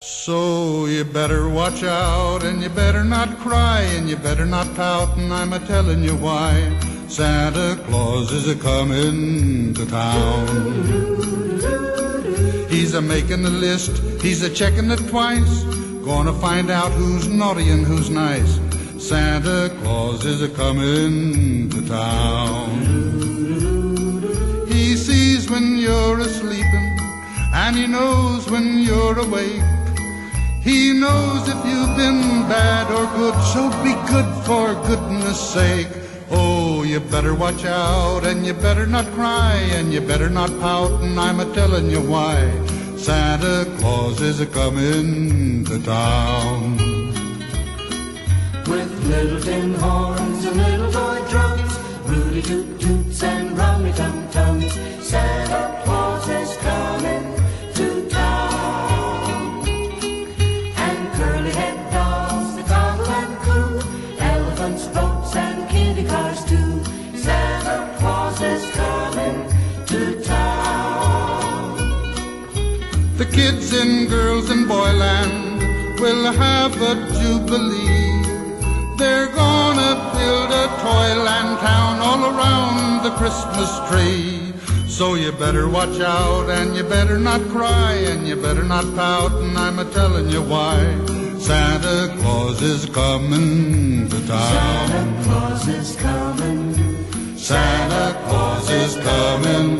So you better watch out, and you better not cry, and you better not pout, and I'm a-telling you why. Santa Claus is a-comin' to town. He's a-making a list, he's a-checking it twice, gonna find out who's naughty and who's nice. Santa Claus is a-comin' to town. He sees when you're a-sleepin', and he knows when you're awake. He knows if you've been bad or good, so be good for goodness sake. Oh, you better watch out, and you better not cry, and you better not pout, and I'm a-telling you why. Santa Claus is a-comin' to town. With little tin horns and little toy drums, Rudy toot toots and rummy tum tums, Santa Claus is coming to town. And curly head dolls that goggle and coo, elephants, boats and kiddie cars too, Santa Claus is coming to town. The kids and girls in Boyland will have a jubilee. They're gonna build a toyland town all around the Christmas tree. So you better watch out, and you better not cry, and you better not pout, and I'm a-telling you why. Santa Claus is comin' to town. Santa Claus is coming. Santa Claus is comin'